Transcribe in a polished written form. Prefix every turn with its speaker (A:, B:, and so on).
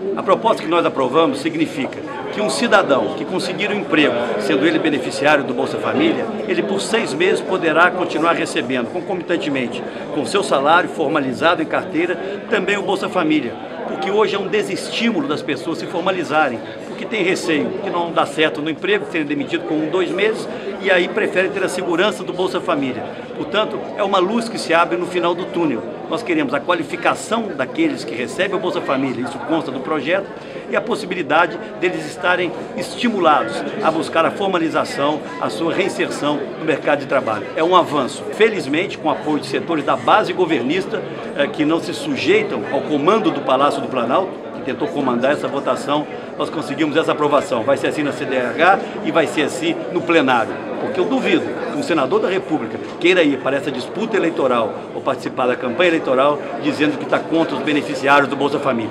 A: A proposta que nós aprovamos significa que um cidadão que conseguir um emprego, sendo ele beneficiário do Bolsa Família, ele por 6 meses poderá continuar recebendo, concomitantemente com seu salário formalizado em carteira, também o Bolsa Família. Porque hoje é um desestímulo das pessoas se formalizarem, porque tem receio que não dá certo no emprego, serem demitidos com 1, 2 meses, e aí preferem ter a segurança do Bolsa Família. Portanto, é uma luz que se abre no final do túnel. Nós queremos a qualificação daqueles que recebem o Bolsa Família, isso consta do projeto, e a possibilidade deles estarem estimulados a buscar a formalização, a sua reinserção no mercado de trabalho. É um avanço, felizmente, com apoio de setores da base governista, que não se sujeitam ao comando do Palácio do Planalto, que tentou comandar essa votação, nós conseguimos essa aprovação. Vai ser assim na CDH e vai ser assim no plenário. Porque eu duvido que um senador da República queira ir para essa disputa eleitoral ou participar da campanha eleitoral dizendo que está contra os beneficiários do Bolsa Família.